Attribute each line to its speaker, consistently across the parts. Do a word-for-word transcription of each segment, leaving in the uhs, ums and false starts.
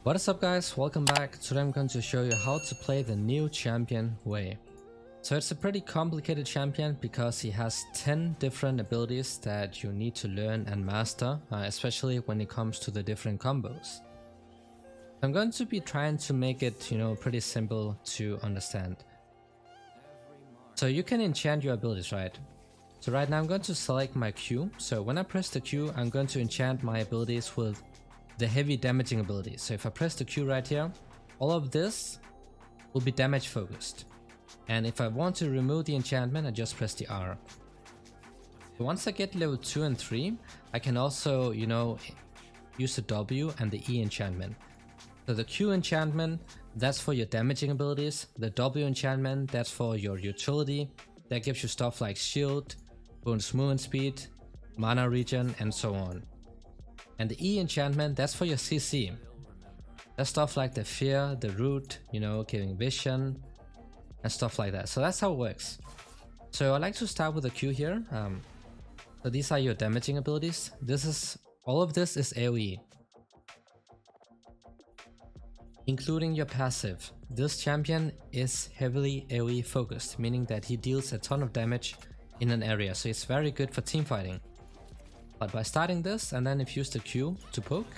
Speaker 1: What is up guys, welcome back. Today I'm going to show you how to play the new champion Hwei. So it's a pretty complicated champion because he has ten different abilities that you need to learn and master, uh, especially when it comes to the different combos. I'm going to be trying to make it, you know, pretty simple to understand. So you can enchant your abilities, right? So right now I'm going to select my Q. So when I press the Q, I'm going to enchant my abilities with the heavy damaging abilities. So if I press the Q right here, all of this will be damage focused. And if I want to remove the enchantment, I just press the R. So once I get level two and three, I can also, you know, use the W and the E enchantment. So the Q enchantment, that's for your damaging abilities. The W enchantment, that's for your utility. That gives you stuff like shield, bonus movement speed, mana regen, and so on. And the E enchantment, that's for your C C. That's stuff like the fear, the root, you know, giving vision, and stuff like that. So that's how it works. So I like to start with the Q here. Um, so these are your damaging abilities. This is, all of this is AoE. Including your passive. This champion is heavily AoE focused, meaning that he deals a ton of damage in an area. So it's very good for team fighting. But by starting this, and then if you use the Q to poke,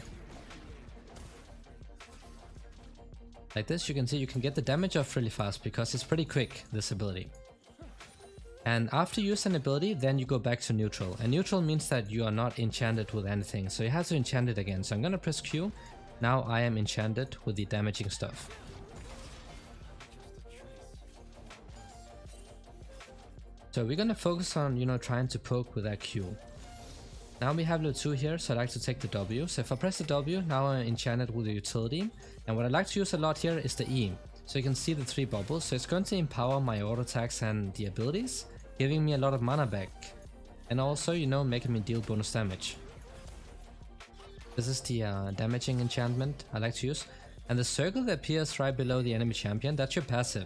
Speaker 1: like this, you can see you can get the damage off really fast because it's pretty quick, this ability. And after you use an ability, then you go back to neutral. And neutral means that you are not enchanted with anything, so you have to enchant it again. So I'm gonna press Q. Now I am enchanted with the damaging stuff. So we're gonna focus on, you know, trying to poke with that Q. Now we have level two here, so I like to take the W. So if I press the W, now I'm enchanted with the utility. And what I like to use a lot here is the E. So you can see the three bubbles. So it's going to empower my auto attacks and the abilities, giving me a lot of mana back. And also, you know, making me deal bonus damage. This is the uh, damaging enchantment I like to use. And the circle that appears right below the enemy champion, that's your passive.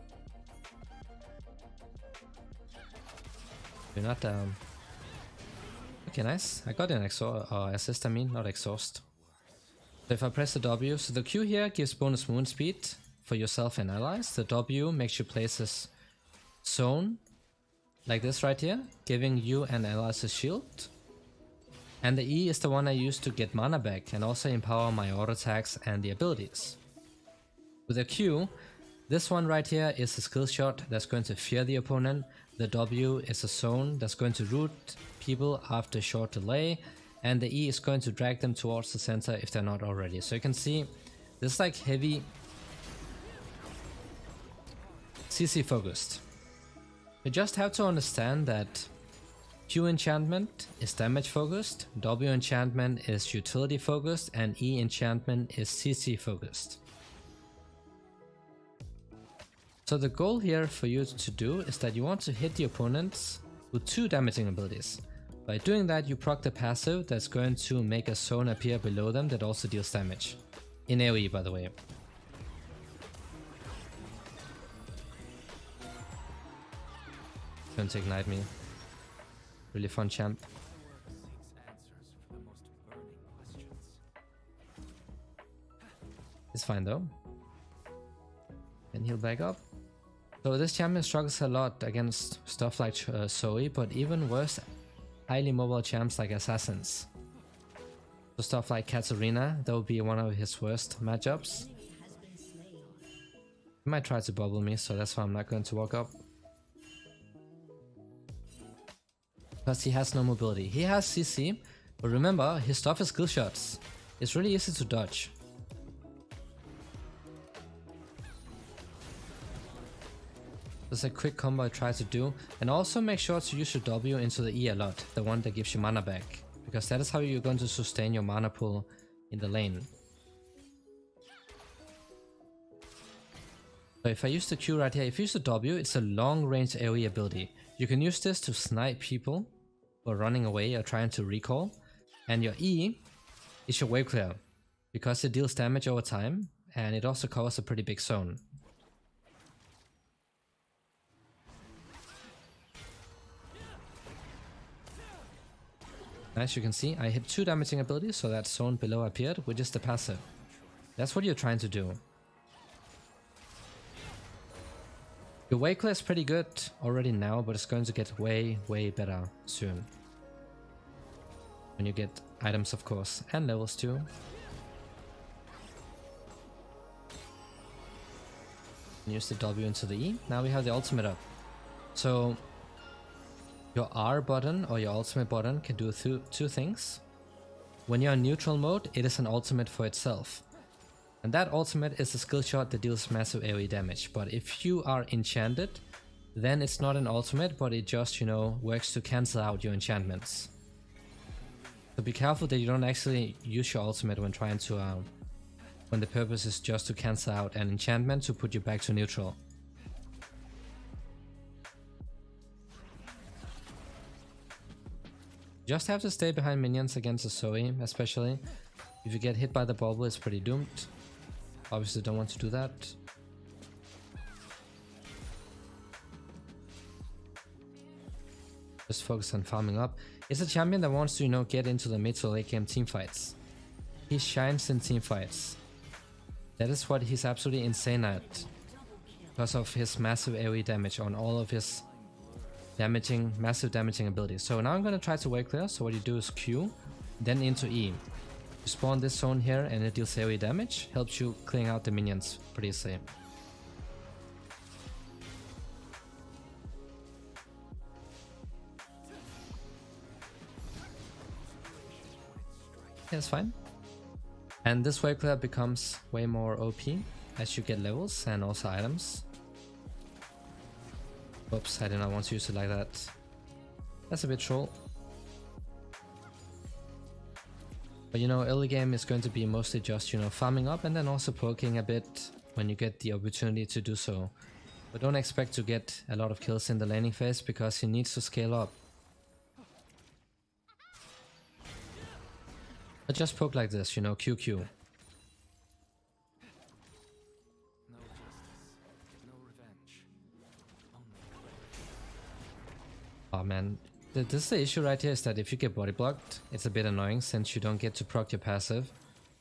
Speaker 1: You're not... Um, Okay, nice. I got an exhaust, uh, assist, I mean, not exhaust. So if I press the W, so the Q here gives bonus movement speed for yourself and allies. The W makes you place this zone, like this right here, giving you and allies a shield. And the E is the one I use to get mana back and also empower my auto attacks and the abilities. With the Q, this one right here is a skill shot that's going to fear the opponent. The W is a zone that's going to root people after a short delay, and the E is going to drag them towards the center if they're not already. So you can see this is like heavy C C focused. You just have to understand that Q enchantment is damage focused, W enchantment is utility focused, and E enchantment is C C focused. So the goal here for you to do is that you want to hit the opponents with two damaging abilities. By doing that, you proc the passive that's going to make a zone appear below them that also deals damage. In AoE, by the way. Going to ignite me. Really fun champ. It's fine though. And he'll back up. So this champion struggles a lot against stuff like uh, Zoe, but even worse, highly mobile champs like assassins. So stuff like Katarina, that would be one of his worst matchups. He might try to bubble me, so that's why I'm not going to walk up. Because he has no mobility. He has C C, but remember, his stuff is skill shots. It's really easy to dodge. That's a quick combo I try to do, and also make sure to use your W into the E a lot, the one that gives you mana back, because that is how you're going to sustain your mana pool in the lane. So if I use the Q right here, if you use the W, it's a long range AoE ability. You can use this to snipe people who are running away or trying to recall, and your E is your wave clear, because it deals damage over time, and it also covers a pretty big zone. As you can see, I hit two damaging abilities, so that zone below appeared, which is the passive. That's what you're trying to do. Your Hwei clear is pretty good already now, but it's going to get way, way better soon. When you get items, of course, and levels too. Use the W into the E. Now we have the ultimate up. So your R button or your ultimate button can do th two things. When you're in neutral mode, it is an ultimate for itself. And that ultimate is a skill shot that deals massive AoE damage. But if you are enchanted, then it's not an ultimate, but it just, you know, works to cancel out your enchantments. So be careful that you don't actually use your ultimate when trying to, uh, when the purpose is just to cancel out an enchantment to put you back to neutral. Just have to stay behind minions against a Zoe, especially. If you get hit by the bubble, it's pretty doomed. Obviously don't want to do that. Just focus on farming up. It's a champion that wants to, you know, get into the mid to late game team fights. He shines in team fights. That is what he's absolutely insane at. Because of his massive AoE damage on all of his damaging, massive damaging abilities. So now I'm gonna try to Hwei clear. So what you do is Q, then into E. You spawn this zone here and it deals AoE damage, helps you clearing out the minions pretty easily. Yeah, it's fine. And this Hwei clear becomes way more O P as you get levels and also items. Oops, I did not want to use it like that. That's a bit troll. But you know, early game is going to be mostly just, you know, farming up and then also poking a bit when you get the opportunity to do so. But don't expect to get a lot of kills in the laning phase because he needs to scale up. But just poke like this, you know, Q Q. Oh man, this is the issue right here, is that if you get body blocked, it's a bit annoying since you don't get to proc your passive.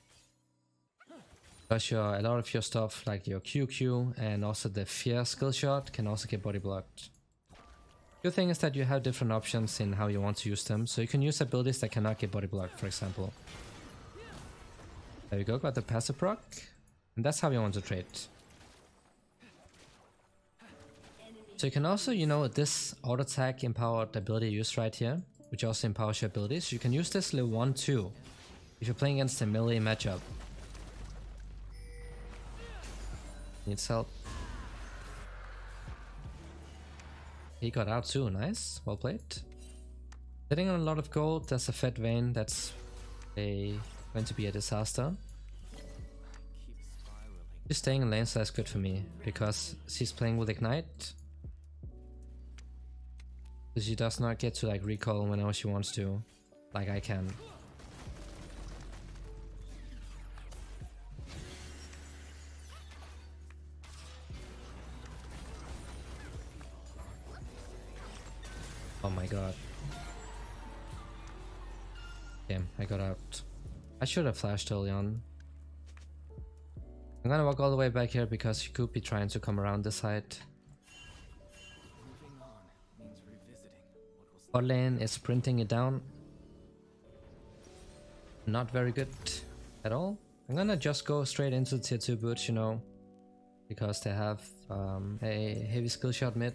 Speaker 1: Because your, a lot of your stuff like your Q Q and also the fear skill shot can also get body blocked. Good thing is that you have different options in how you want to use them, so you can use abilities that cannot get body blocked, for example. There you go, got the passive proc, and that's how you want to trade. So you can also, you know, this auto attack empowered ability used right here, which also empowers your abilities. You can use this level one too, if you're playing against a melee matchup. Needs help. He got out too, nice, well played. Sitting on a lot of gold, there's a Fed Vayne that's a, going to be a disaster. Just staying in lane, so that's good for me, because she's playing with Ignite. So she does not get to like recall whenever she wants to, like I can. Oh my god. Damn, I got out. I should have flashed early on. I'm gonna walk all the way back here because she could be trying to come around this side. Bot lane is sprinting it down. Not very good at all. I'm gonna just go straight into tier two boots, you know, because they have um, a heavy skill shot mid.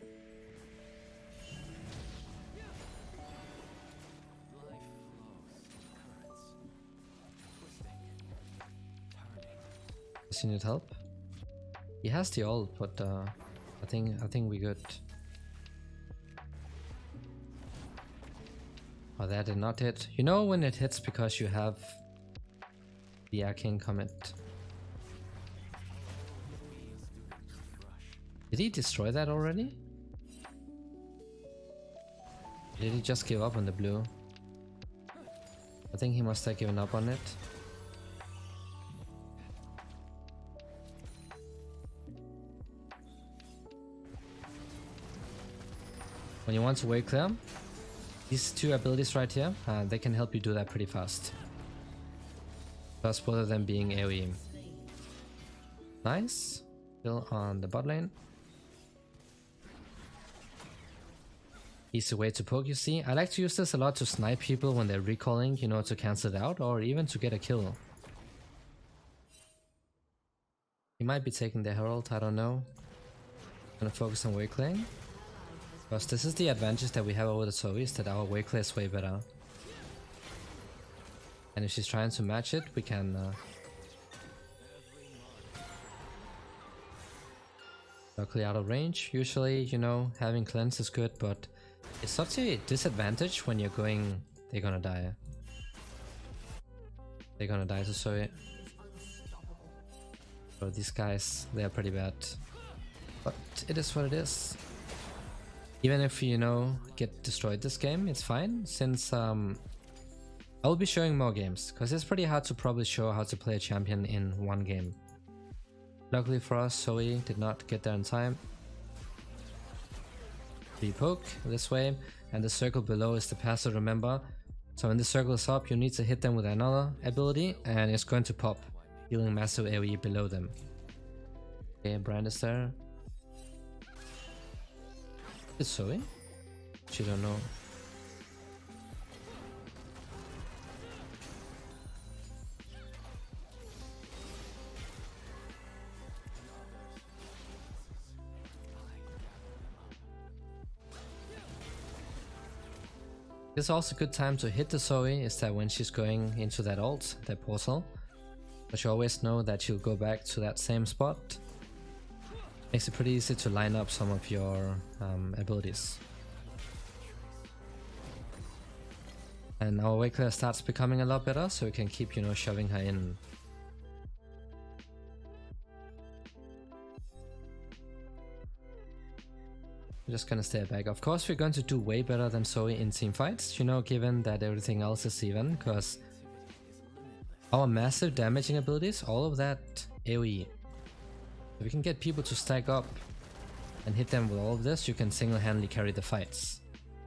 Speaker 1: Does he need help? He has the ult, but uh, I think I think we good. Oh, that did not hit. You know when it hits because you have the arcane comet. Did he destroy that already? Did he just give up on the blue? I think he must have given up on it. When you want to Hwei clear, these two abilities right here, uh, they can help you do that pretty fast. Plus both of them being AoE. Nice. Still on the bot lane. Easy way to poke, you see. I like to use this a lot to snipe people when they're recalling, you know, to cancel it out, or even to get a kill. He might be taking the Herald, I don't know. I'm gonna focus on wave clearing. Because this is the advantage that we have over the Zoe, is that our wave clear is way better. And if she's trying to match it, we can... Uh, luckily out of range. Usually, you know, having cleanse is good, but it's such a disadvantage when you're going... They're gonna die. They're gonna die to Zoe. So these guys, they're pretty bad. But it is what it is. Even if, you know, get destroyed this game, it's fine, since um, I'll be showing more games, because it's pretty hard to probably show how to play a champion in one game. Luckily for us, Zoe did not get there in time. We poke this way, and the circle below is the passive, remember. So when the circle is up, you need to hit them with another ability, and it's going to pop, dealing massive AoE below them. Okay, Brand is there. Is Zoe? She don't know. This is also a good time to hit the Zoe, is that when she's going into that ult, that portal. But you always know that she'll go back to that same spot. Makes it pretty easy to line up some of your um, abilities. And our wave clear starts becoming a lot better, so we can keep, you know, shoving her in. I'm just gonna stay back. Of course, we're going to do way better than Zoe in team fights, you know, given that everything else is even, because our massive damaging abilities, all of that AoE. If we can get people to stack up and hit them with all of this, you can single-handedly carry the fights.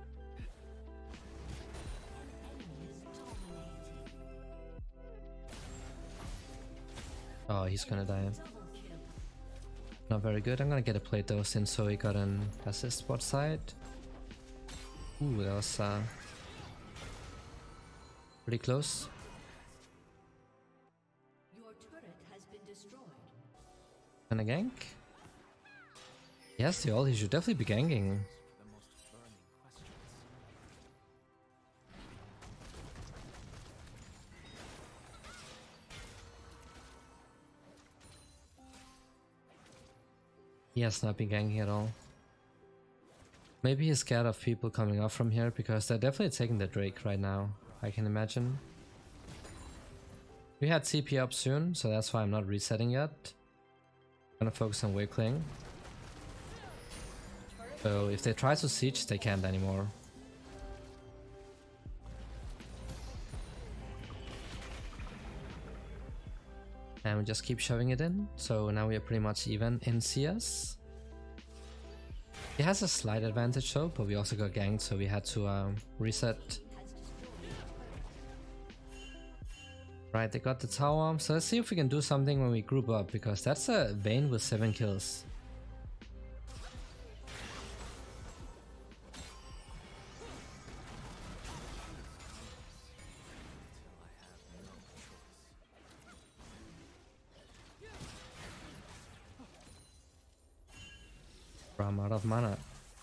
Speaker 1: Oh, he's gonna die. Not very good. I'm gonna get a plate though, since Zoe got an assist bot side. Ooh, that was uh, pretty close. Gonna gank? Yes, the ult, he should definitely be ganking. He has not been ganking at all. Maybe he's scared of people coming up from here, because they're definitely taking the Drake right now, I can imagine. We had T P up soon, so that's why I'm not resetting yet. I'm gonna focus on wave clearing. So if they try to siege, they can't anymore. And we just keep shoving it in, so now we are pretty much even in C S. He has a slight advantage though, but we also got ganked, so we had to um, reset. Right, they got the tower, so let's see if we can do something when we group up, because that's a Vayne with seven kills. I'm out of mana.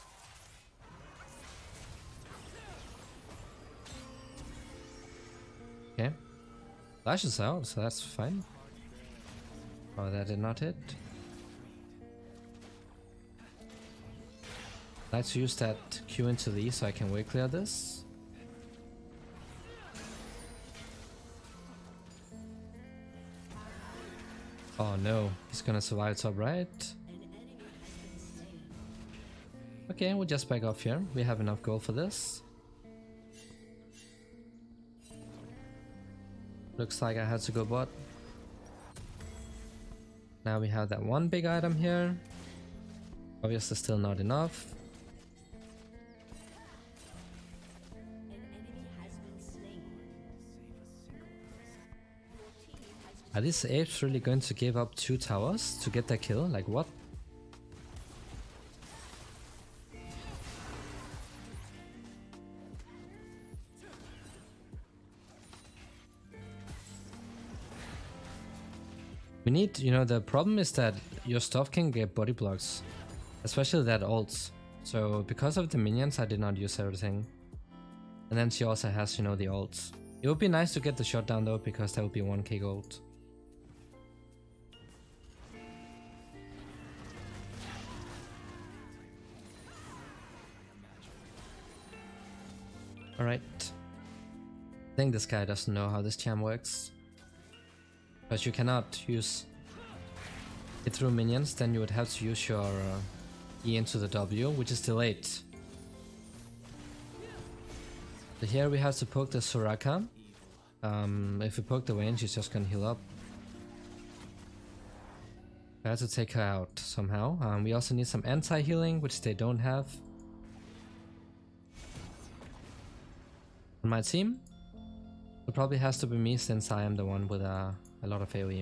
Speaker 1: Okay. Flash is out, so that's fine. Oh, that did not hit. I'd like to use that Q into the E so I can wave clear this. Oh no, he's gonna survive top right. Okay, we'll just back off here. We have enough gold for this. Looks like I had to go bot. Now we have that one big item here. Obviously still not enough. Are these apes really going to give up two towers to get their kill? Like what? We need, you know, the problem is that your stuff can get body blocks, especially that ults. So because of the minions, I did not use everything. And then she also has, you know, the ults. It would be nice to get the shutdown though, because that would be one K gold. Alright. I think this guy doesn't know how this champ works. Because you cannot use it through minions, then you would have to use your uh, E into the W, which is delayed. So here we have to poke the Soraka. Um, if we poke the Vayne, she's just gonna heal up. We have to take her out somehow. Um, we also need some anti-healing, which they don't have. On my team, it probably has to be me since I am the one with uh, a lot of AoE.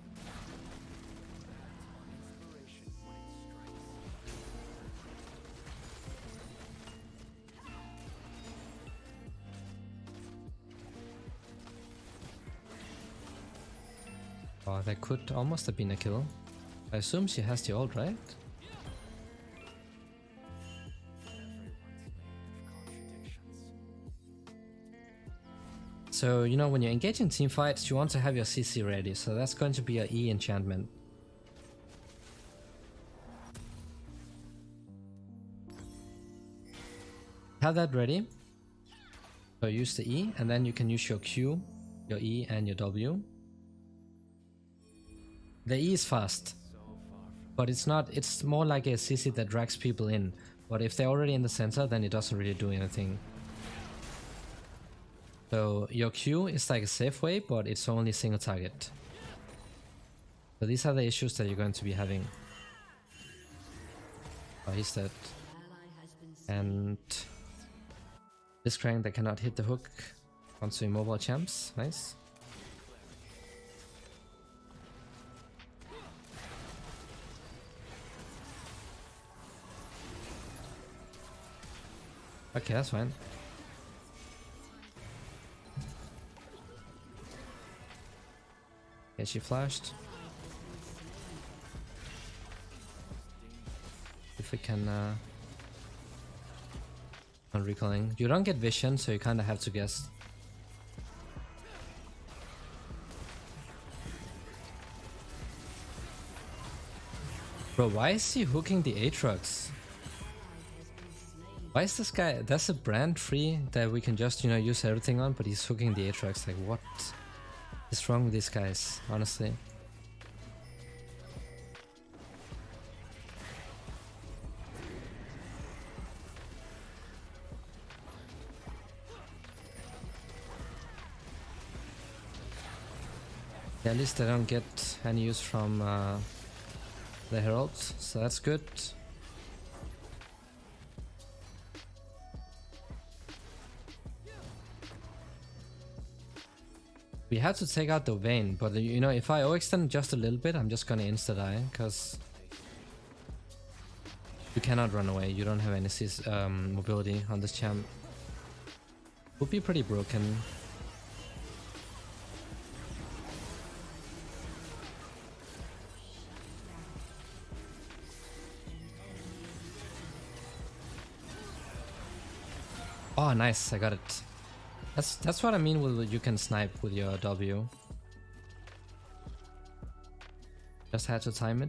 Speaker 1: Oh, that could almost have been a kill. I assume she has the ult, right? So, you know, when you engage in team fights, you want to have your C C ready, so that's going to be your E enchantment. Have that ready. So use the E, and then you can use your Q, your E, and your W. The E is fast, but it's not, it's more like a C C that drags people in. But if they're already in the center, then it doesn't really do anything. So your Q is like a safe way, but it's only single target. So these are the issues that you're going to be having. Oh, he's dead. And this crank that cannot hit the hook onto immobile champs. Nice. Okay, that's fine. Okay, she flashed. If we can uh on recalling. You don't get vision, so you kinda have to guess. Bro, why is he hooking the Aatrox? Why is this guy? That's a brand free that we can just, you know, use everything on, but he's hooking the Aatrox. Like, what is wrong with these guys, honestly? Yeah, at least I don't get any use from uh, the heralds, so that's good. We have to take out the Vayne, but you know, if I overextend just a little bit, I'm just gonna insta-die, because you cannot run away, you don't have any um, mobility on this champ. Would be pretty broken. Oh, nice, I got it. That's that's what I mean with you can snipe with your W. Just had to time it.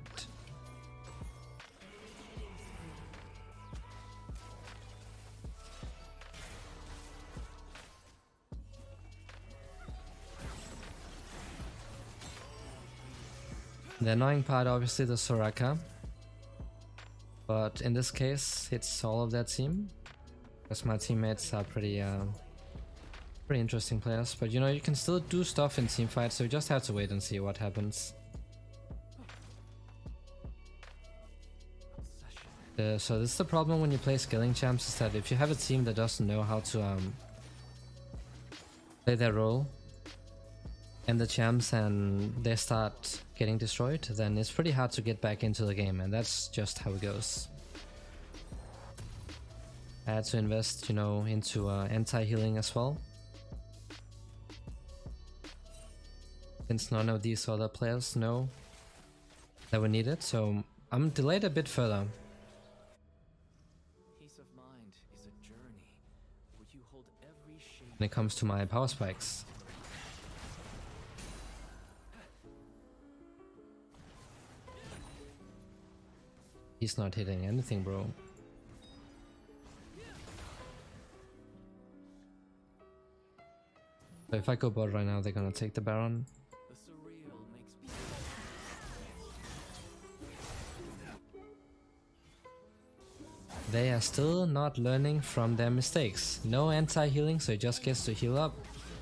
Speaker 1: The annoying part, obviously, the Soraka, but in this case, it's all of that team, because my teammates are pretty. Uh, Pretty interesting players, but you know, you can still do stuff in team fights, so you just have to wait and see what happens. Uh, so this is the problem when you play scaling champs, is that if you have a team that doesn't know how to um, play their role, and the champs and they start getting destroyed, then it's pretty hard to get back into the game, and that's just how it goes. I had to invest, you know, into uh, anti-healing as well, since none of these other players know that we need it, so I'm delayed a bit further.
Speaker 2: Peace of mind is a journey where you hold every shape
Speaker 1: When it comes to my power spikes. He's not hitting anything, bro. So if I go bot right now, they're gonna take the Baron.
Speaker 2: the surreal makes me
Speaker 1: They are still not learning from their mistakes. No anti-healing, so he just gets to heal up.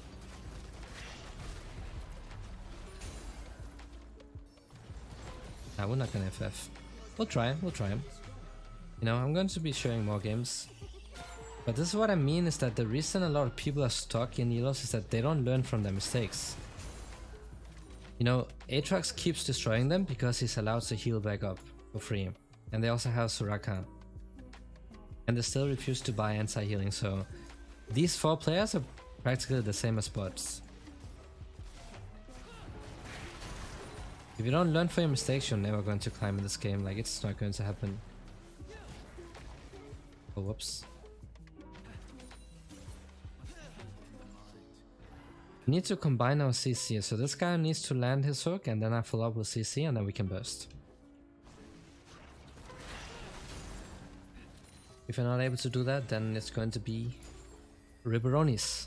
Speaker 1: Nah, we're not gonna F F. We'll try, we'll try. You know, I'm going to be showing more games. But this is what I mean, is that the reason a lot of people are stuck in Yeagerlol is that they don't learn from their mistakes. You know, Aatrox keeps destroying them because he's allowed to heal back up for free. And they also have Soraka. And they still refuse to buy anti-healing, so these four players are practically the same as bots. If you don't learn from your mistakes, you're never going to climb in this game, like it's not going to happen. Oh, whoops. We need to combine our C C, so this guy needs to land his hook and then I follow up with C C and then we can burst. If you're not able to do that, then it's going to be Ribberonis.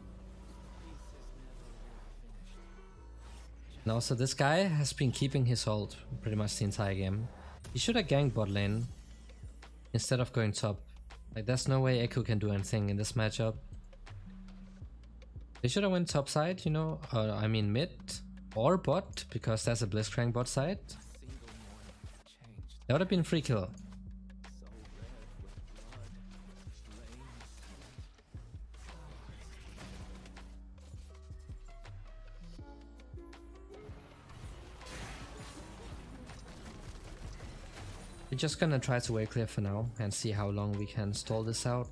Speaker 1: And also this guy has been keeping his hold pretty much the entire game. He should have ganked bot lane instead of going top. Like there's no way Echo can do anything in this matchup. They should have went top side, you know, uh, I mean mid or bot, because there's a Blitzcrank bot side. That would have been free kill. We're just gonna try to wave clear for now and see how long we can stall this out.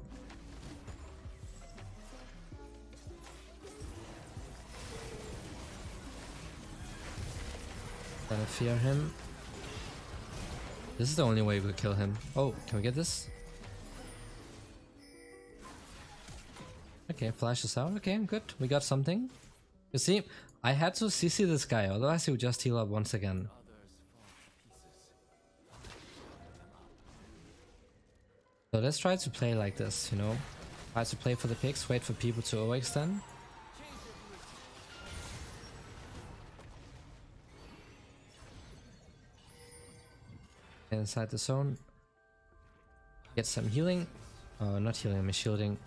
Speaker 1: Gonna fear him. This is the only way we could kill him. Oh, can we get this? Okay, flashes out. Okay, good. We got something. You see, I had to C C this guy, otherwise he would just heal up once again. So let's try to play like this, you know? Try to play for the picks, wait for people to overextend. Inside the zone. Get some healing. Oh, not healing, I'm shielding.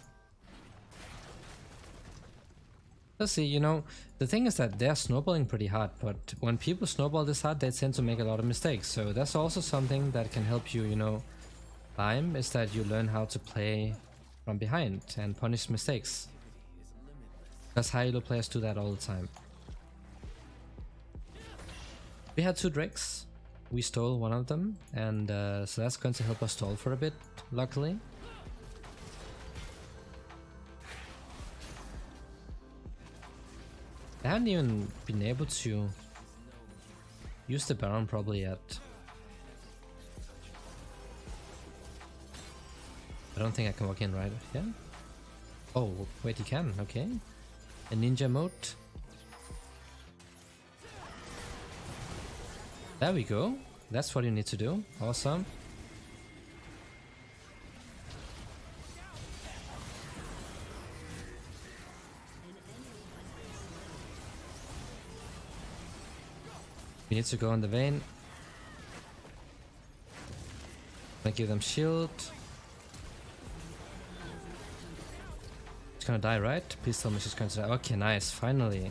Speaker 1: Let's see, you know, the thing is that they're snowballing pretty hard, but when people snowball this hard, they tend to make a lot of mistakes. So that's also something that can help you, you know, climb, is that you learn how to play from behind and punish mistakes. Because high elo players do that all the time. We had two Drakes. We stole one of them, and uh, so that's going to help us stall for a bit, luckily. I haven't even been able to use the Baron probably yet. I don't think I can walk in, right? Yeah? Oh, wait, you can, okay. A ninja mode. There we go. That's what you need to do. Awesome. We need to go on the vein. Gonna give them shield. She's gonna die, right? Please tell me she's going to die. Okay, nice. Finally.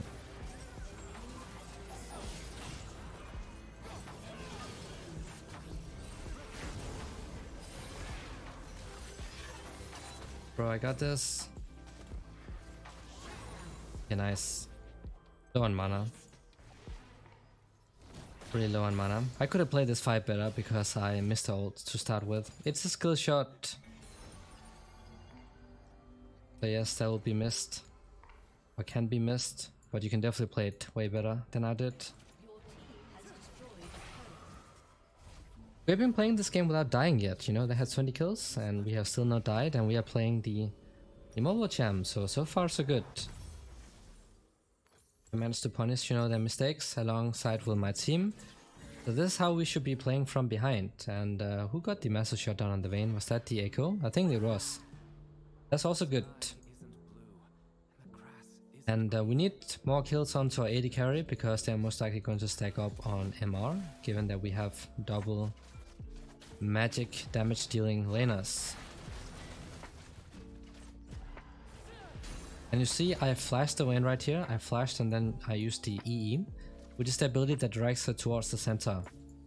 Speaker 1: Bro, I got this. Okay, nice. Low on mana. Pretty low on mana. I could have played this fight better because I missed the ult to start with. It's a skill shot. So yes, that will be missed. Or can be missed. But you can definitely play it way better than I did. We've been playing this game without dying yet, you know, they had twenty kills and we have still not died, and we are playing the, the mobile champ, so so far so good. I managed to punish, you know, their mistakes alongside with my team. So this is how we should be playing from behind. And uh, who got the massive shutdown on the Vayne? Was that the Echo? I think it was. That's also good. And uh, we need more kills onto our A D carry because they're most likely going to stack up on M R, given that we have double magic damage dealing laners. And you see I flashed the Vayne right here. I flashed and then I used the E E, which is the ability that drags her towards the center.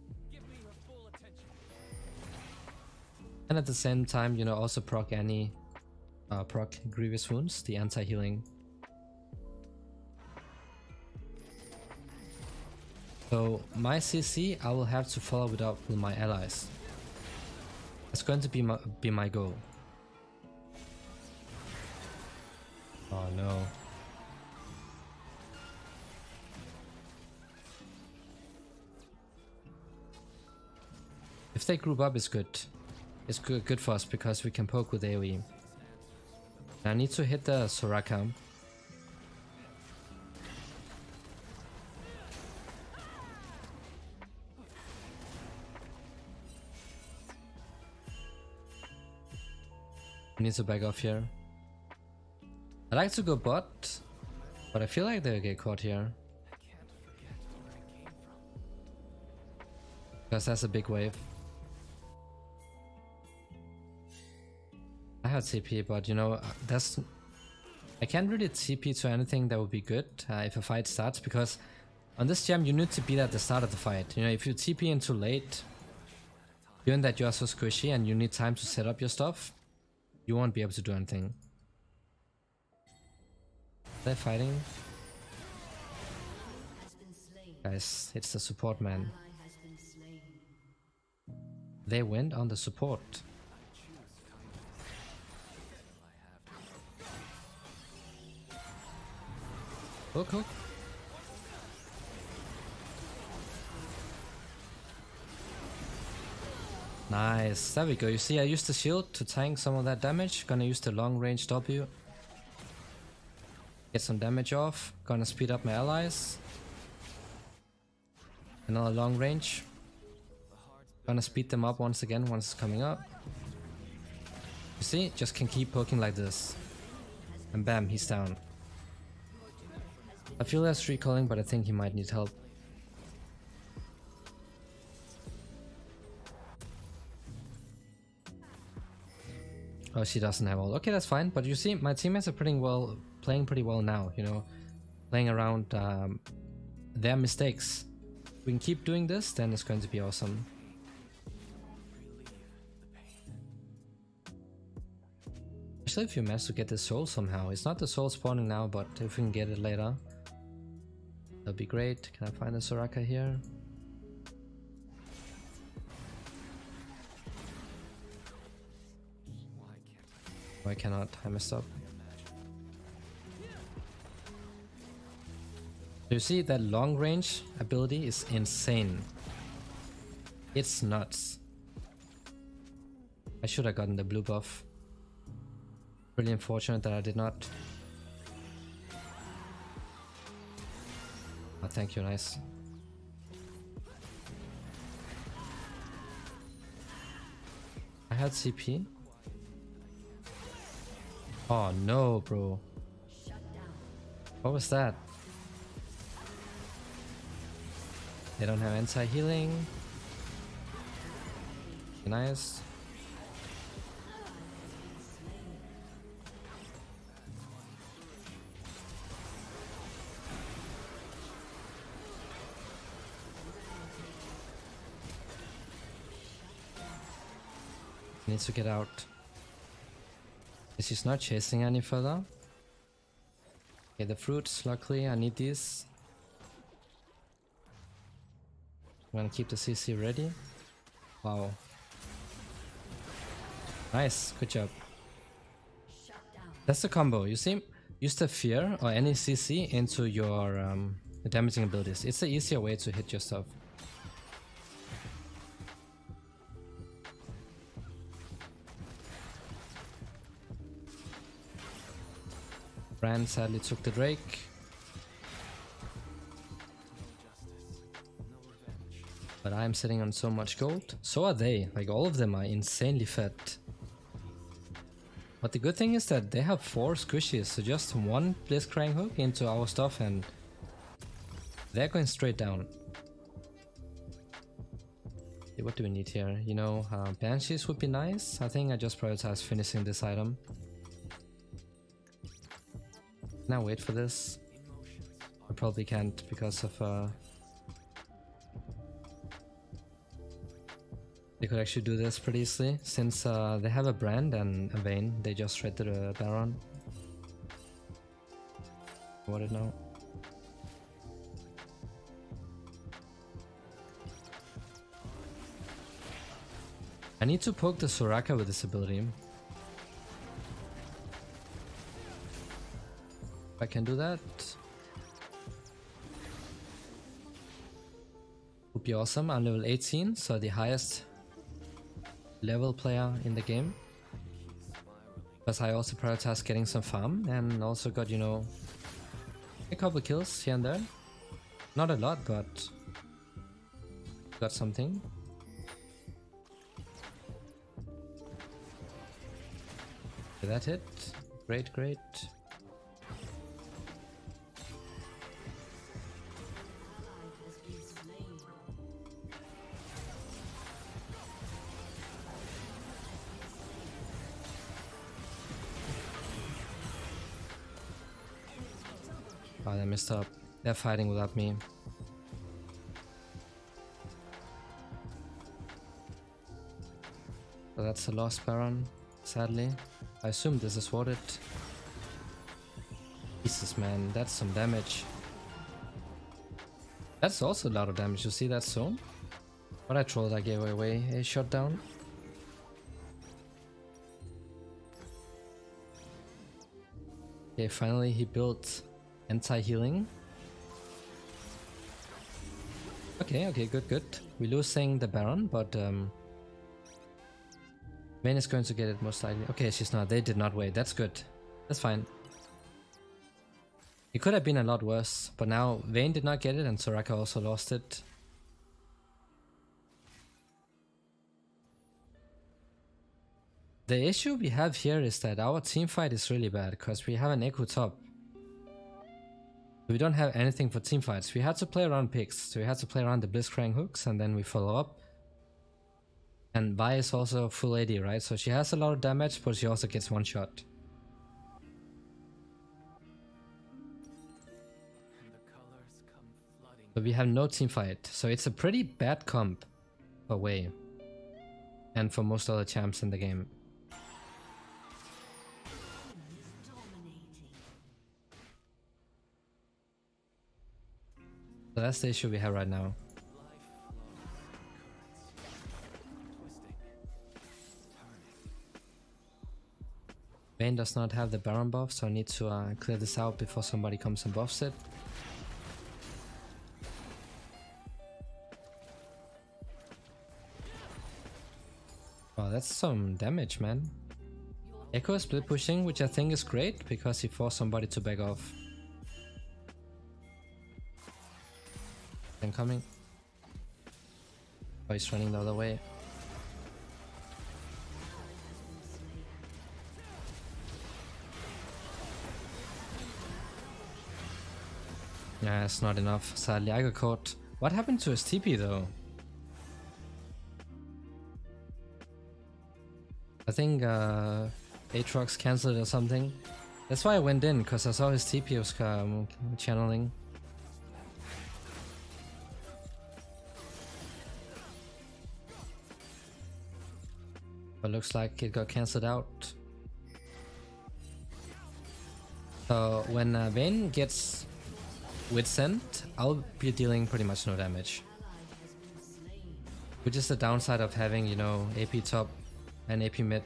Speaker 1: And at the same time, you know, also proc any uh, proc grievous wounds, the anti-healing. So my C C I will have to follow it up with my allies. It's going to be my, be my goal. Oh no. If they group up, it's good. It's good, good for us because we can poke with AoE. I need to hit the Soraka. I need to back off here. I like to go bot, but I feel like they'll get caught here. Because that's a big wave. I have T P, but you know, that's... I can't really T P to anything that would be good uh, if a fight starts, because on this gem you need to be at the start of the fight. You know, if you T P in too late, given that you are so squishy and you need time to set up your stuff, you won't be able to do anything. They're fighting. Guys, it's the support man. They went on the support. Hook, hook. Nice, there we go. You see, I used the shield to tank some of that damage. Gonna use the long range W. Get some damage off. Gonna speed up my allies. Another long range. Gonna speed them up once again once it's coming up. You see, just can keep poking like this. And bam, he's down. I feel that's recalling, but I think he might need help. Oh, she doesn't have all. Okay, that's fine. But you see, my teammates are pretty well, playing pretty well now, you know, playing around um, their mistakes. If we can keep doing this, then it's going to be awesome. Especially if you manage to get the soul somehow. It's not the soul spawning now, but if we can get it later, that'll be great. Can I find the Soraka here? Oh, I cannot. I messed up. You see, that long range ability is insane. It's nuts. I should have gotten the blue buff. Really unfortunate that I did not. Oh, thank you, nice. I had C P. Oh no, bro. What was that? They don't have anti-healing. Nice. Needs to get out. She's not chasing any further. Okay, the fruits, luckily I need these. I'm gonna keep the C C ready. Wow. Nice, good job. That's the combo. You see, use the fear or any C C into your um, damaging abilities. It's the easier way to hit your stuff. Brand sadly took the Drake. But I'm sitting on so much gold. So are they. Like, all of them are insanely fat. But the good thing is that they have four squishies. So just one Blitzcrank hook into our stuff and they're going straight down. Okay, what do we need here? You know, uh, Banshees would be nice. I think I just prioritize finishing this item. Now wait for this. I probably can't because of... Uh, They could actually do this pretty easily, since uh, they have a Brand and a Vayne, they just straight to the Baron. What it now? I need to poke the Soraka with this ability. If I can do that, would be awesome. I'm level eighteen, so the highest level player in the game, because I also prioritize getting some farm and also got, you know, a couple kills here and there. Not a lot, but got something. Did that hit? Great, great. Oh, they messed up. They're fighting without me. So that's a lost Baron, sadly. I assume this is warded. Jesus, man, that's some damage. That's also a lot of damage. You see that zone? But I trolled, I gave away a shot down. Okay, finally he built anti-healing. Okay, okay, good, good. We're losing the Baron, but um, Vayne is going to get it most likely. Okay, she's not. They did not wait. That's good. That's fine. It could have been a lot worse, but now Vayne did not get it and Soraka also lost it. The issue we have here is that our team fight is really bad because we have an Echo top. We don't have anything for team fights. We had to play around picks, so we had to play around the Blitzcrank hooks and then we follow up. And Vi is also full A D, right? So she has a lot of damage, but she also gets one shot. But we have no team fight, so it's a pretty bad comp for Hwei and for most other champs in the game. So that's the issue we have right now. Vayne does not have the Baron buff, so I need to uh, clear this out before somebody comes and buffs it. Oh, that's some damage, man. Echo is split pushing, which I think is great because he forced somebody to back off. Coming. Oh, he's running the other way. Yeah, it's not enough. Sadly, I got caught. What happened to his T P though? I think uh, Aatrox cancelled or something. That's why I went in, because I saw his T P was um, channeling. But looks like it got cancelled out. So when uh, Vayne gets Wit Sent, I'll be dealing pretty much no damage. Which is the downside of having, you know, A P top and A P mid.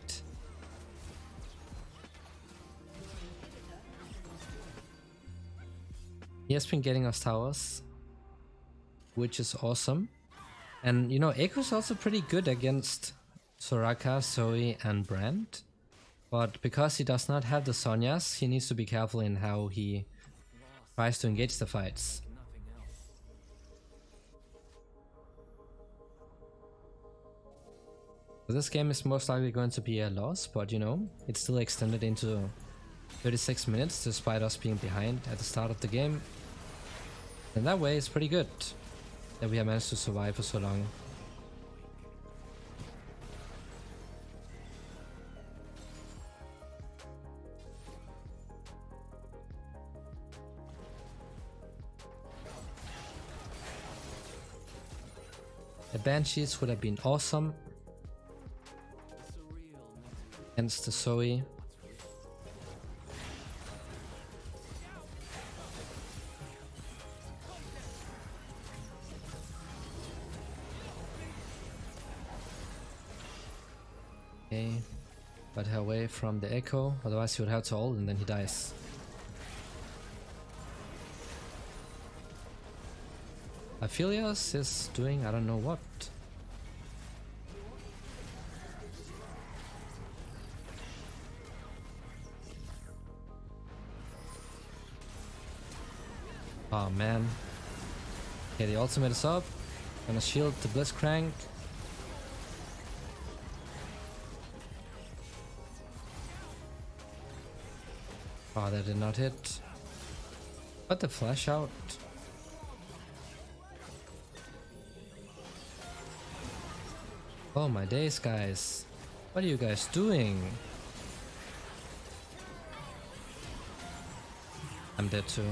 Speaker 1: He has been getting us towers, which is awesome. And you know, Echo's also pretty good against Soraka, Zoe and Brand. But because he does not have the Sonyas, he needs to be careful in how he tries to engage the fights. So this game is most likely going to be a loss, but you know, it's still extended into thirty-six minutes despite us being behind at the start of the game. And that way it's pretty good that we have managed to survive for so long. The Banshees would have been awesome against the Zoe. Okay, got her away from the Echo, otherwise he would have to ult and then he dies. Aphelios is doing I don't know what. Oh man. Okay, the ultimate is up. Gonna shield the Blitzcrank. Oh, that did not hit. But the flash out. Oh my days, guys. What are you guys doing? I'm dead too.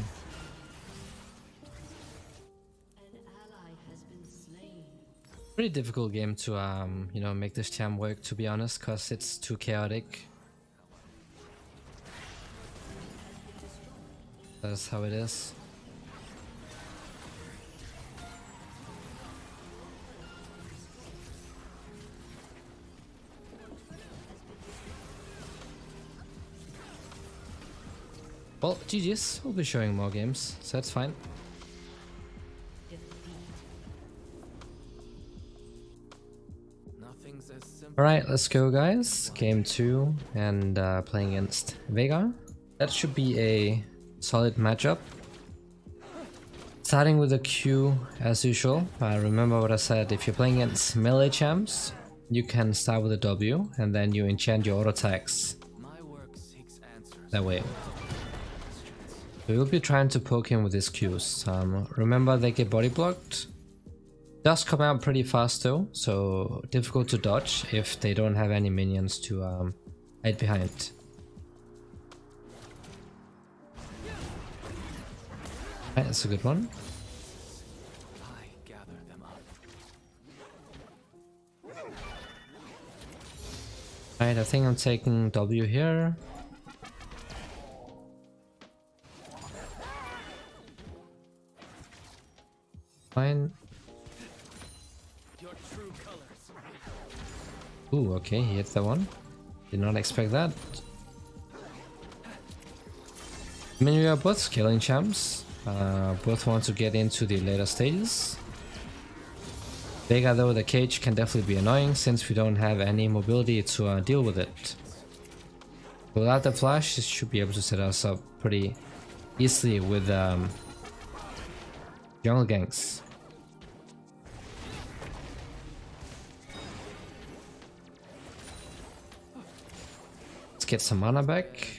Speaker 1: Pretty difficult game to um, you know, make this champ work, to be honest, cause it's too chaotic. That's how it is. Well, G G's, we'll be showing more games, so that's fine. Alright, let's go guys. Game two and uh, playing against Veigar. That should be a solid matchup. Starting with a Q as usual. Uh, remember what I said, if you're playing against melee champs, you can start with a W and then you enchant your auto attacks that way. We will be trying to poke him with his Qs. Um, remember they get body blocked. Does come out pretty fast though, so difficult to dodge if they don't have any minions to um, hide behind. Right, that's a good one. Right, I think I'm taking W here. Fine. Ooh, okay, he hits that one. Did not expect that. I mean, we are both scaling champs. Uh, both want to get into the later stages. Veigar, though, the cage can definitely be annoying since we don't have any mobility to uh, deal with it. Without the flash, it should be able to set us up pretty easily with um, jungle ganks. Let's get some mana back.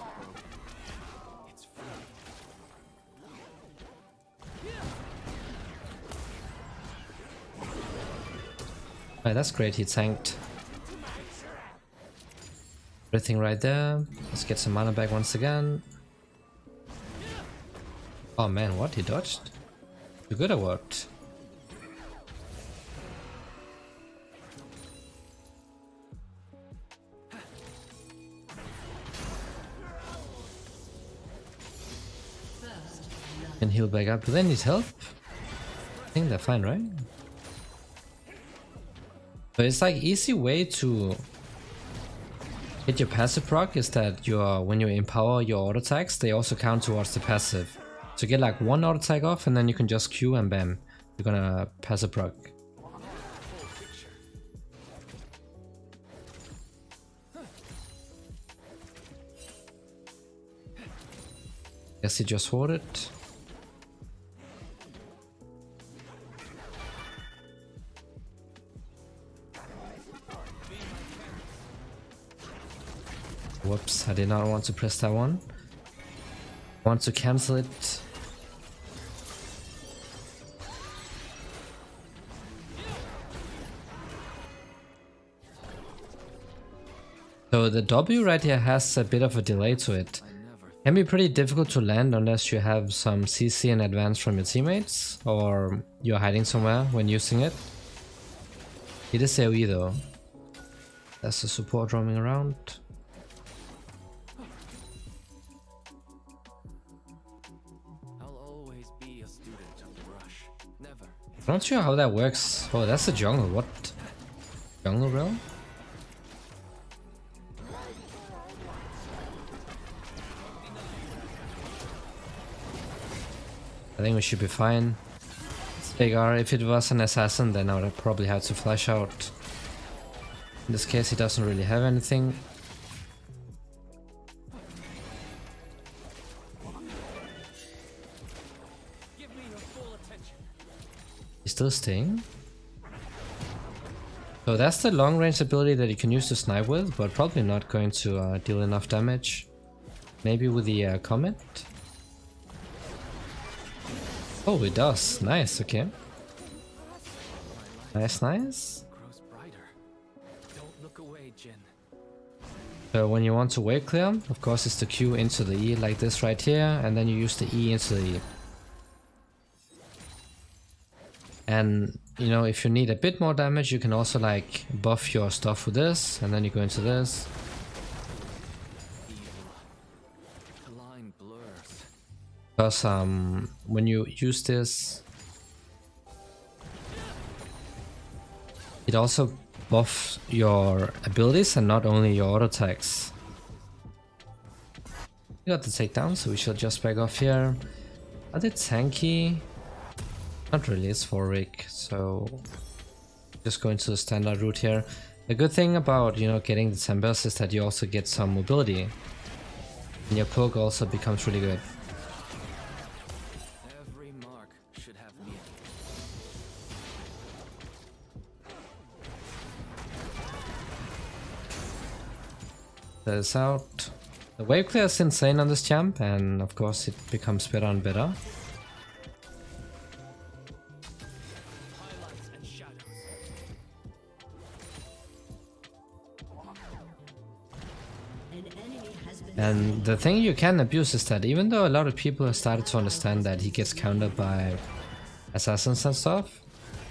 Speaker 1: Right, that's great, he tanked everything right there. Let's get some mana back once again. Oh man, what? He dodged? Too good at what? And heal back up. Do they need help? I think they're fine, right? So it's like easy way to hit your passive proc is that your when you empower your auto attacks, they also count towards the passive. So get like one auto attack off and then you can just Q and bam, you're gonna passive proc. Guess he just warded. Whoops, I did not want to press that one. I want to cancel it. So the W right here has a bit of a delay to it. Can be pretty difficult to land unless you have some C C in advance from your teammates or you're hiding somewhere when using it. It is AoE though. There's a support roaming around. I'm not sure how that works. Oh, that's the jungle. What? Jungle realm? I think we should be fine. Figure if it was an assassin, then I would have probably had to flash out. In this case, he doesn't really have anything. He's still staying. So that's the long range ability that you can use to snipe with, but probably not going to uh, deal enough damage. Maybe with the uh, comet. Oh, it does. Nice, okay. Nice, nice. So when you want to wave clear, of course it's the Q into the E like this right here, and then you use the E into the E. And, you know, if you need a bit more damage, you can also like buff your stuff with this, and then you go into this. Because um, when you use this, it also buffs your abilities and not only your auto attacks. We got the takedown, so we should just back off here. Are they tanky? Not really, it's for Rick, so just going to the standard route here. The good thing about, you know, getting the Timbers is that you also get some mobility. And your poke also becomes really good.
Speaker 2: Every mark should have meaning.
Speaker 1: That is out. The wave clear is insane on this champ, and of course it becomes better and better. And the thing you can abuse is that even though a lot of people have started to understand that he gets countered by assassins and stuff,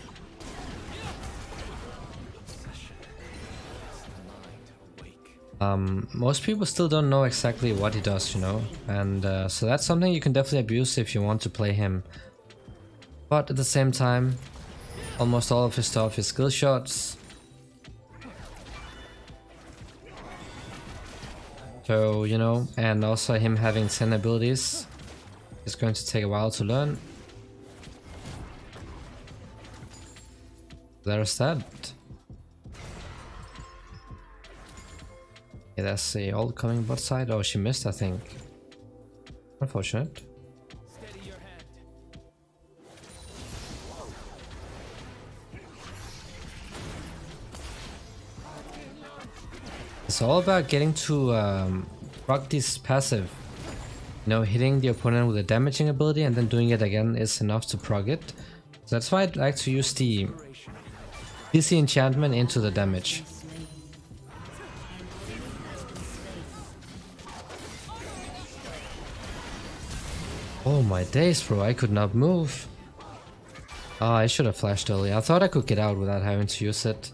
Speaker 1: um, most people still don't know exactly what he does, you know, and uh, so that's something you can definitely abuse if you want to play him. But at the same time, almost all of his stuff is skill shots. So, you know, and also him having ten abilities is going to take a while to learn. There's that. Okay, that's the old coming bot side. Oh, she missed, I think. Unfortunate. It's all about getting to um, proc this passive. You know, hitting the opponent with a damaging ability and then doing it again is enough to proc it. So that's why I'd like to use the D C enchantment into the damage. Oh my days, bro, I could not move. Oh, I should have flashed earlier. I thought I could get out without having to use it.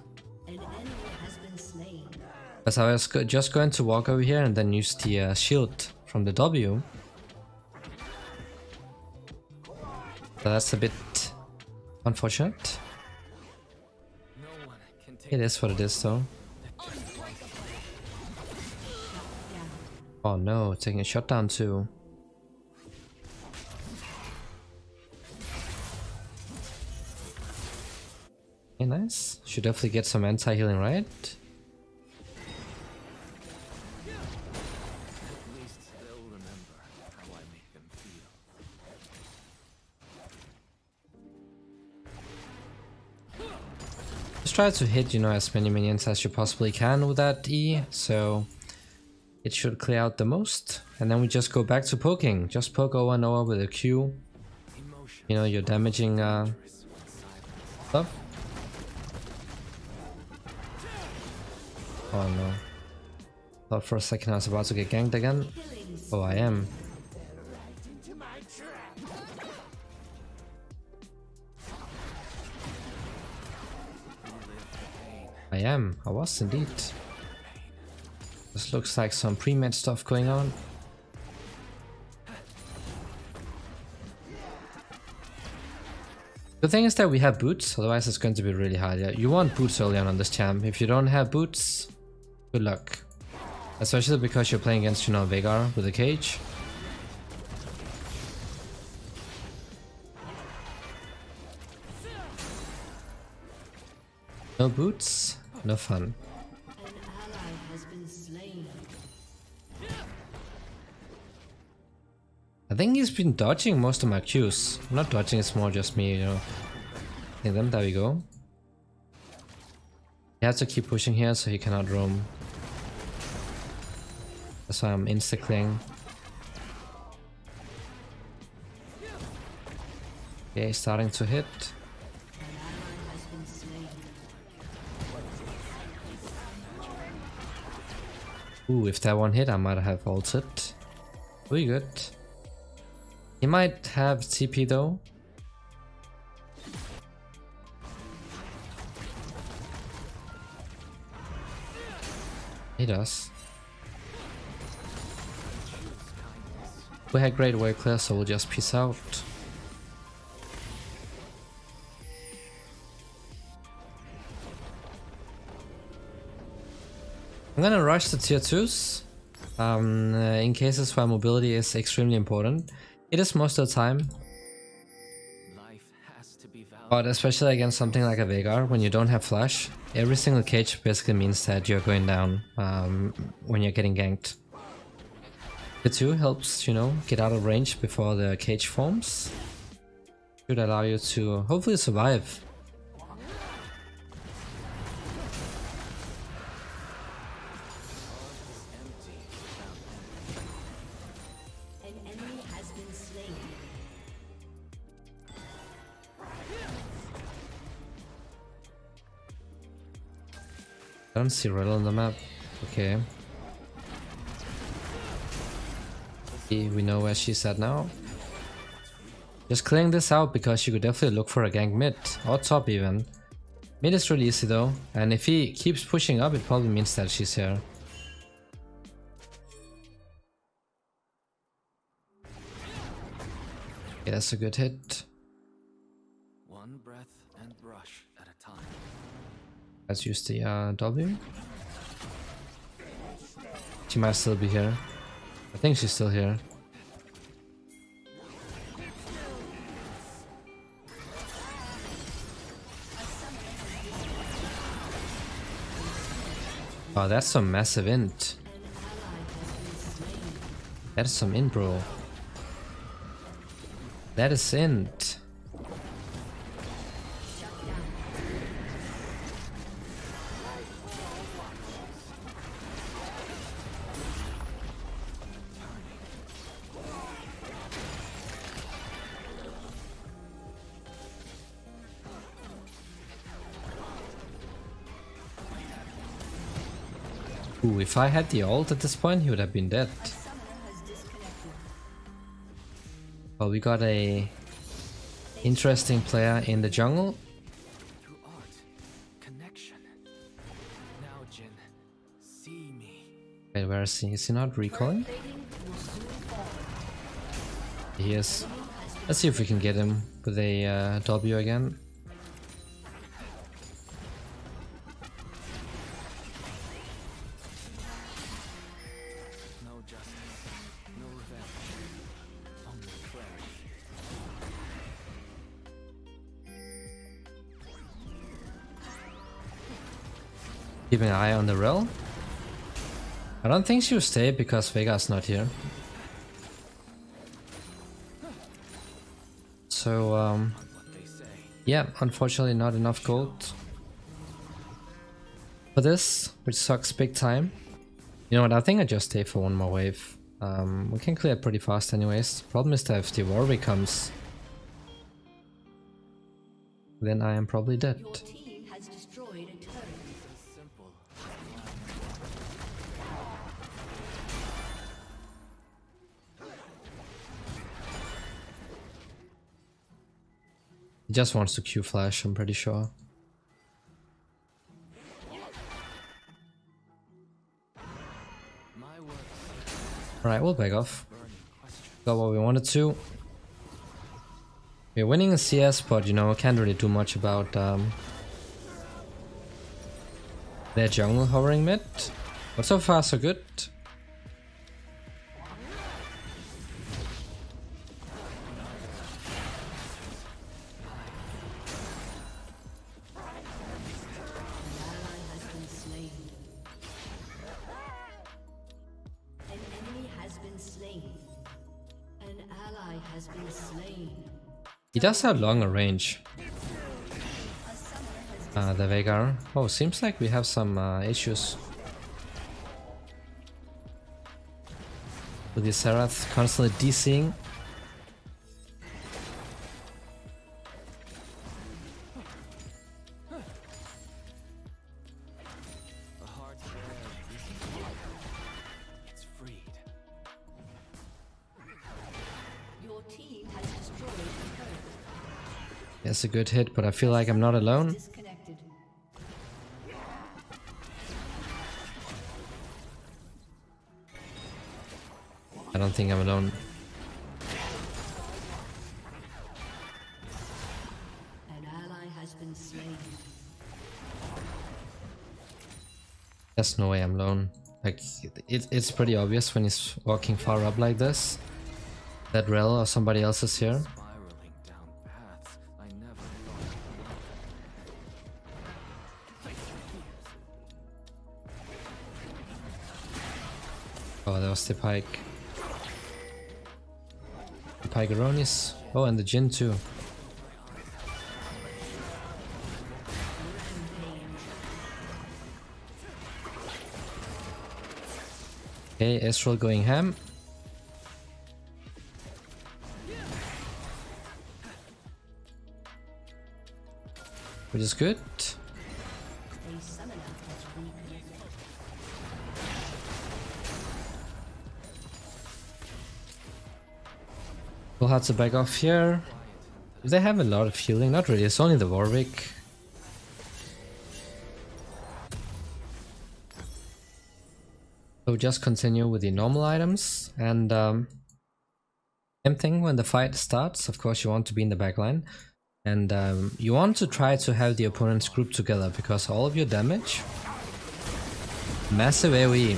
Speaker 1: Because I was go just going to walk over here and then use the uh, shield from the W. So that's a bit unfortunate.
Speaker 2: No one can
Speaker 1: It is what it is though. Oh no, taking a shot down too. Okay, nice. Should definitely get some anti-healing, right?
Speaker 2: At least they'll remember how I make them feel.
Speaker 1: Just try to hit, you know, as many minions as you possibly can with that E, so it should clear out the most. And then we just go back to poking. Just poke over and over with a Q. You know, you're damaging uh, stuff. Oh no. Thought for a second I was about to get ganked again. Oh, I am. I am. I was indeed. This looks like some pre-med stuff going on. The thing is that we have boots, otherwise it's going to be really hard. Yeah, you want boots early on on this champ. If you don't have boots, good luck. Especially because you're playing against, you know, Veigar with a cage. No boots, no fun.
Speaker 3: An ally has been slain.
Speaker 1: I think he's been dodging most of my Qs. Not dodging, it's more just me, you know. Hitting them, there we go. He has to keep pushing here so he cannot roam. That's why I'm insta-clearing. Okay, starting to hit.
Speaker 3: An ally has been slain.
Speaker 1: Ooh, if that one hit, I might have ulted. Pretty good. He might have T P though. He does. We had great wave clear, so we'll just peace out. I'm gonna rush the tier twos. Um, uh, in cases where mobility is extremely important. It is most of the time.
Speaker 2: Life has to be valued.
Speaker 1: But especially against something like a Veigar, when you don't have flash, every single cage basically means that you're going down um, when you're getting ganked. The two helps, you know, get out of range before the cage forms. Should allow you to hopefully survive.
Speaker 3: An enemy has been slain.
Speaker 1: I don't see Yeagerlol on the map. Okay. Okay, we know where she's at now. Just clearing this out because you could definitely look for a gank mid, or top even. Mid is really easy though, and if he keeps pushing up, it probably means that she's here. Okay, that's a good hit.
Speaker 2: One breath and brush at a time.
Speaker 1: Let's use the uh, W. She might still be here. I think she's still here. Oh, that's some massive int. That's some int, bro. That is int. Ooh, if I had the ult at this point, he would have been dead. Well, we got a interesting player in the jungle.
Speaker 2: Through art, connection. Now, Jin, see me.
Speaker 1: Wait, where is he? Is he not recalling? He is. Let's see if we can get him with a uh, W again. Keeping an eye on the Rel. I don't think she'll stay because Vega's not here. So, um, yeah, unfortunately not enough gold for this, which sucks big time. You know what, I think I just stay for one more wave. Um, we can clear it pretty fast anyways. Problem is that if the Warwick comes, then I am probably dead.
Speaker 3: Your team has destroyed a turret.
Speaker 1: He just wants to Q flash, I'm pretty sure. Alright, we'll back off. Got what we wanted to. We're winning in C S, but you know, can't really do much about um, their jungle hovering mid. But so far so good. He does have longer range. Uh, the Veigar. Oh, seems like we have some uh, issues. With the Serath constantly DCing. That's a good hit, but I feel like I'm not alone. I don't think I'm alone.
Speaker 3: An ally has been slain.
Speaker 1: There's no way I'm alone. Like, it, it's pretty obvious when he's walking far up like this that Rel or somebody else is here. Oh, that was the Pike. The Pikeronis. Oh, and the Jhin too. Okay, Ezreal going ham. Which is good. We'll have to back off here. They have a lot of healing, not really, it's only the Warwick. So just continue with the normal items, and um, same thing when the fight starts. Of course you want to be in the back line, and um, you want to try to have the opponents group together, because all of your damage, massive AoE.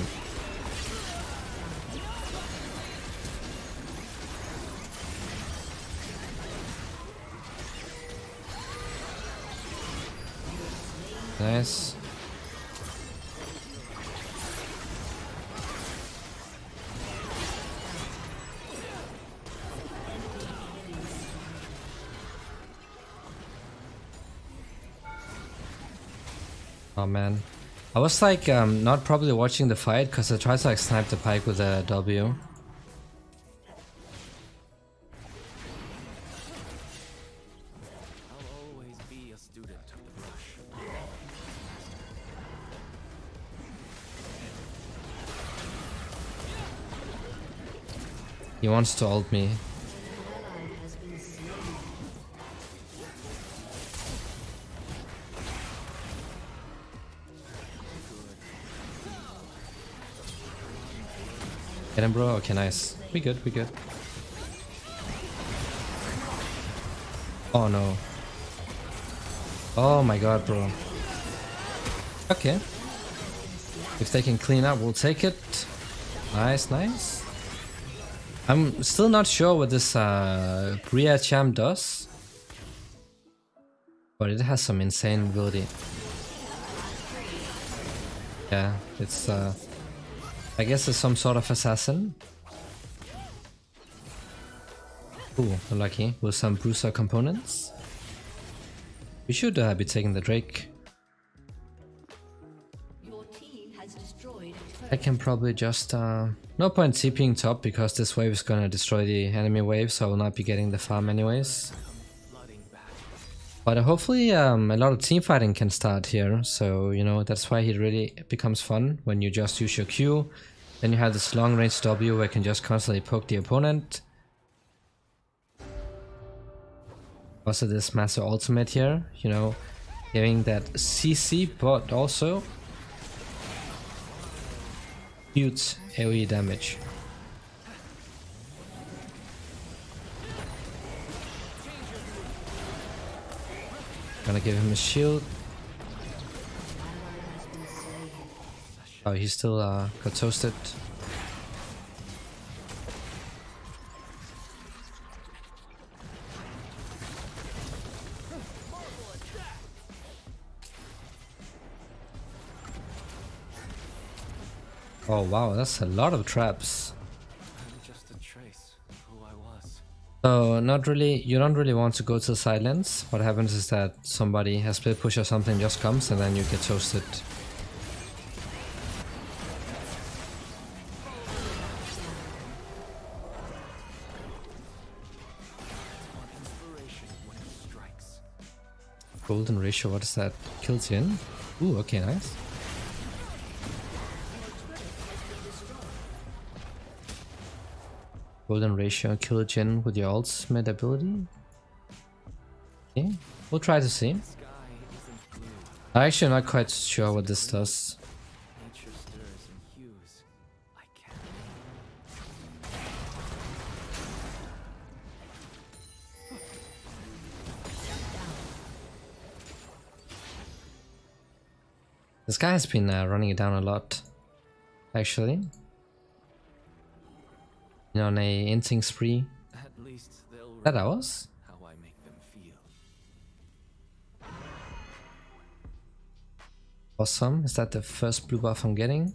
Speaker 1: Nice. Oh man, I was like um, not probably watching the fight because I tried to like snipe the Pike with a W. He wants to ult me. Get him, bro? Okay, nice. We good, we good. Oh no. Oh my god, bro. Okay. If they can clean up, we'll take it. Nice, nice. I'm still not sure what this uh, Bria Cham does, but it has some insane ability. Yeah, it's uh I guess it's some sort of assassin. Ooh, lucky with some bruiser components. We should uh, be taking the Drake.
Speaker 3: Your team has destroyed a turret.
Speaker 1: I can probably just uh no point TPing top because this wave is gonna destroy the enemy wave, so I will not be getting the farm anyways. But uh, hopefully um, a lot of team fighting can start here, so you know that's why it really becomes fun when you just use your Q. Then you have this long range W where you can just constantly poke the opponent. Also this massive ultimate here, you know, giving that C C, but also huge AoE damage. Gonna give him a shield. Oh, he still uh, got toasted. Oh wow, that's a lot of traps.
Speaker 2: I'm just a trace of who I was.
Speaker 1: So not really, you don't really want to go to silence. What happens is that somebody has split push or something just comes and then you get toasted.
Speaker 2: Inspiration when it strikes.
Speaker 1: Golden ratio, what is that? Kills you in? Ooh, okay, nice. Golden ratio, kill Jin with your ultimate ability. Okay, we'll try to see.
Speaker 2: Sky isn't blue.
Speaker 1: I'm actually not quite sure what this does.
Speaker 2: Nature stirs in hues I can't name.
Speaker 1: This guy has been uh, running it down a lot, actually. You know, on a inting spree.
Speaker 2: At least they'll
Speaker 1: Is that
Speaker 2: remember
Speaker 1: ours?
Speaker 2: how I make them feel.
Speaker 1: Awesome. Is that the first blue buff I'm getting?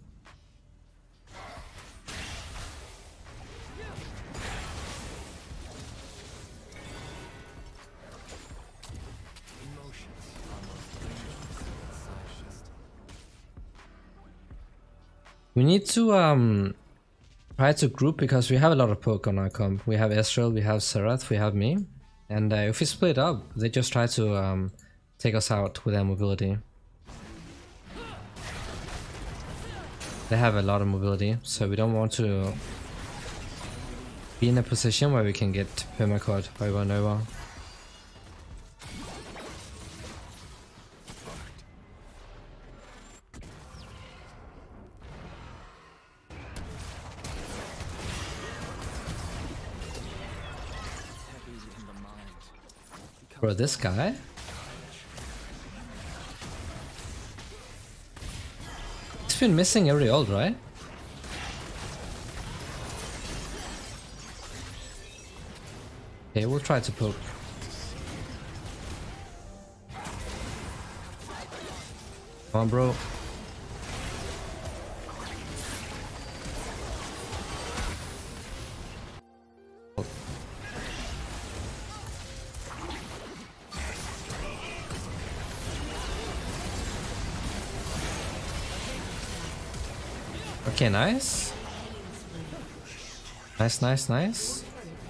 Speaker 2: Emotions are most dangerous inside just
Speaker 1: We need to um try to group because we have a lot of poke on our comp. We have Ezreal, we have Serath, we have me. And uh, if we split up, they just try to um, take us out with their mobility. They have a lot of mobility, so we don't want to be in a position where we can get permacut over and over.
Speaker 2: heavy in the mind.
Speaker 1: Bro, this guy? He's been missing every ult, right? Okay, we'll try to poke. Come on, bro. Okay, nice. Nice, nice, nice.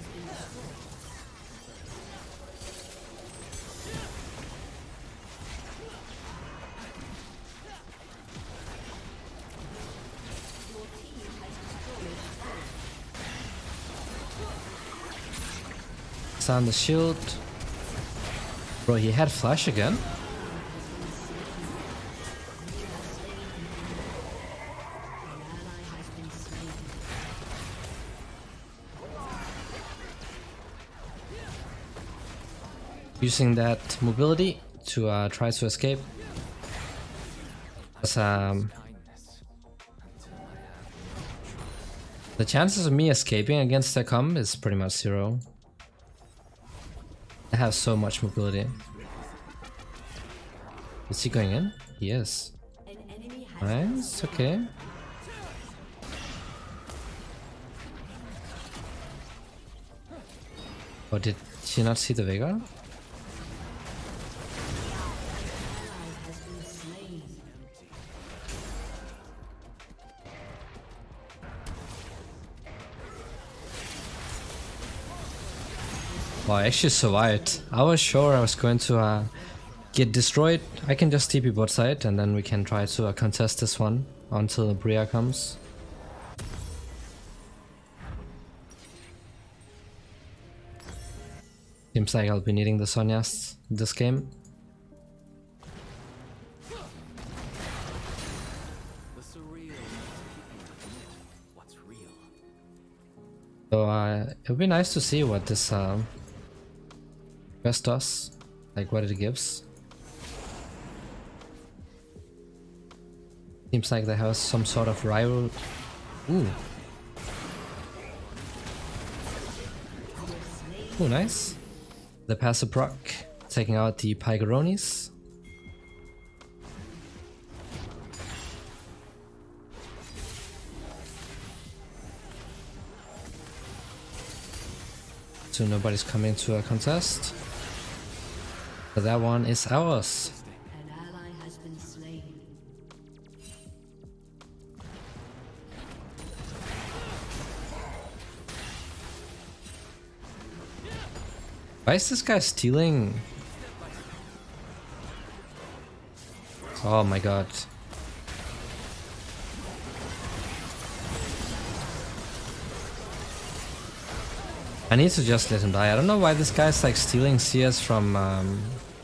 Speaker 1: Sound the shield. Bro, he had flash again. Using that mobility to uh, try to escape. As, um, the chances of me escaping against their comp is pretty much zero. I have so much mobility. Is he going in? He is.
Speaker 3: An enemy has
Speaker 1: Nice, okay. Oh, did she not see the Vega? Well, I actually survived. I was sure I was going to uh, get destroyed. I can just T P bot side and then we can try to uh, contest this one until Bria comes. Seems like I'll be needing the Sonyas this game. So uh, it would be nice to see what this uh, quest does, like what it gives. Seems like they have some sort of rival. Ooh. Ooh, nice. The passive proc, taking out the Pygaronis. So nobody's coming to a contest. But that one is ours.
Speaker 3: An ally has been slain.
Speaker 1: Why is this guy stealing? Oh my god. I need to just let him die. I don't know why this guy's like stealing C S from um,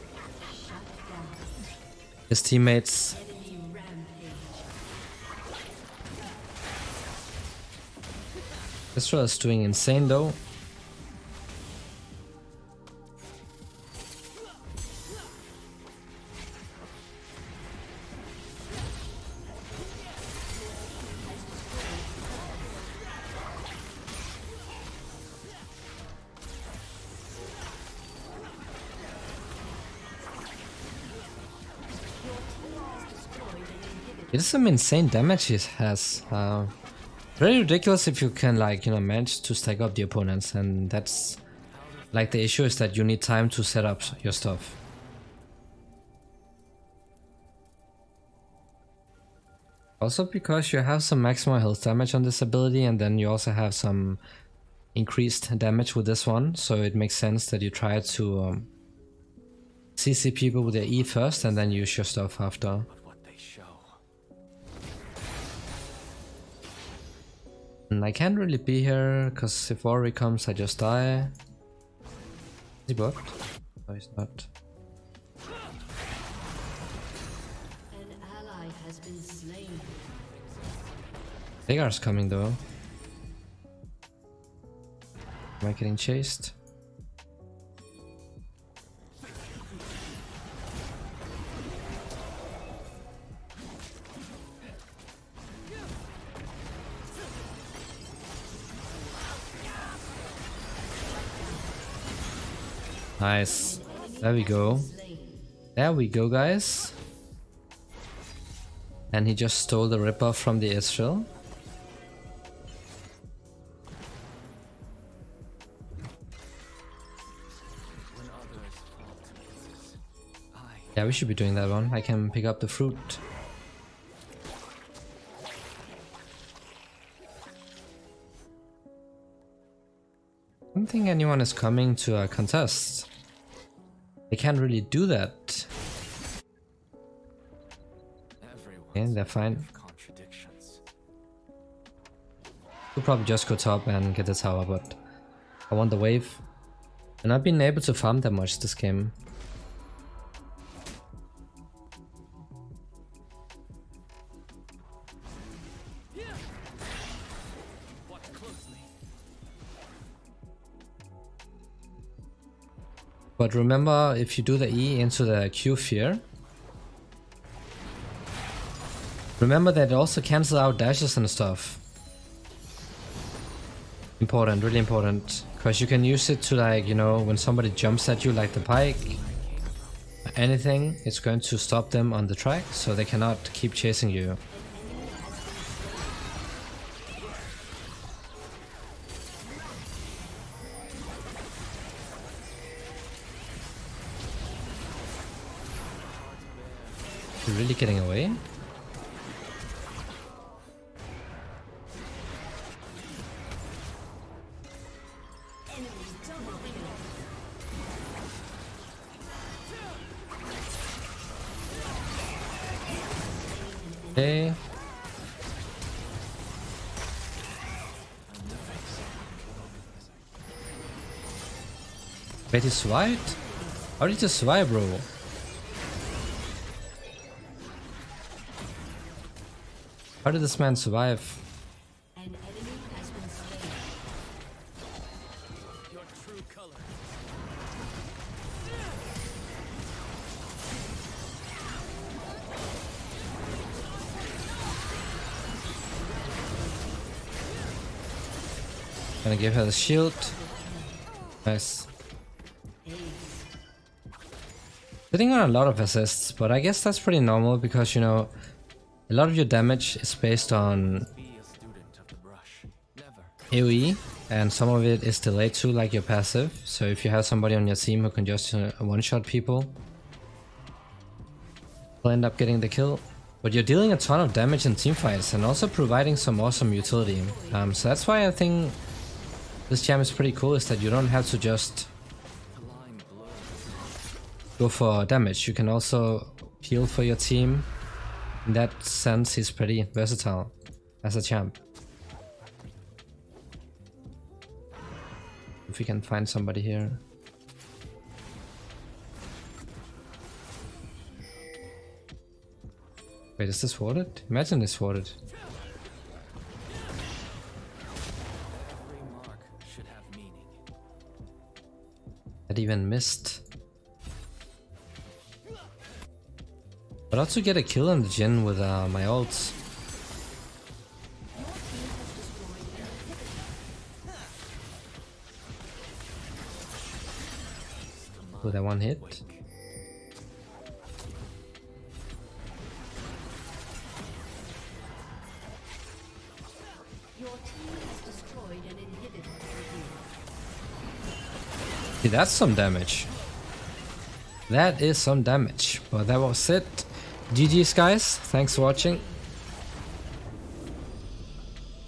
Speaker 1: his teammates. This is doing insane though. It is some insane damage he has. Uh, very ridiculous if you can like, you know, manage to stack up the opponents, and that's like the issue is that you need time to set up your stuff. Also because you have some maximum health damage on this ability, and then you also have some increased damage with this one, so it makes sense that you try to um, C C people with their E first and then use your stuff after. And I can't really be here, because if Ori comes I just die. Is he blocked? No, he's not.
Speaker 3: An ally has been slain.
Speaker 1: Veigar's coming though. Am I getting chased? Nice. There we go. There we go, guys. And he just stole the ripper from the Israel. Yeah, we should be doing that one. I can pick up the fruit. I don't think anyone is coming to a contest. They can't really do that. Okay, they're fine. We'll probably just go top and get the tower, but I want the wave. And I've been able to farm that much this game. But remember, if you do the E into the Q fear, remember that it also cancels out dashes and stuff. Important, really important. Because you can use it to, like, you know, when somebody jumps at you like the pike. anything, it's going to stop them on the track, so they cannot keep chasing you. You're really getting away? Okay. Wait, he swiped? How did you swipe, bro? How did this man survive?
Speaker 3: An enemy has been slain.
Speaker 2: Your true color.
Speaker 1: Gonna give her the shield. Nice. Sitting on a lot of assists, but I guess that's pretty normal because, you know, a lot of your damage is based on
Speaker 2: Be a student of the brush. Never.
Speaker 1: AoE, and some of it is delayed too, like your passive. So if you have somebody on your team who can just uh, one-shot people, you'll end up getting the kill. But you're dealing a ton of damage in teamfights and also providing some awesome utility. Um, so that's why I think this champ is pretty cool, is that you don't have to just
Speaker 2: The line blurs.
Speaker 1: go for damage. You can also heal for your team. In that sense, he's pretty versatile as a champ. If we can find somebody here. Wait, is this warded? Imagine this warded.
Speaker 2: Every mark should have meaning.
Speaker 1: That even missed. But also get a kill on the Jhin with uh, my ults. With that one hit.
Speaker 3: Your team has destroyed an inhibitor.
Speaker 1: See, that's some damage. That is some damage. But that was it. G G's guys, thanks for watching.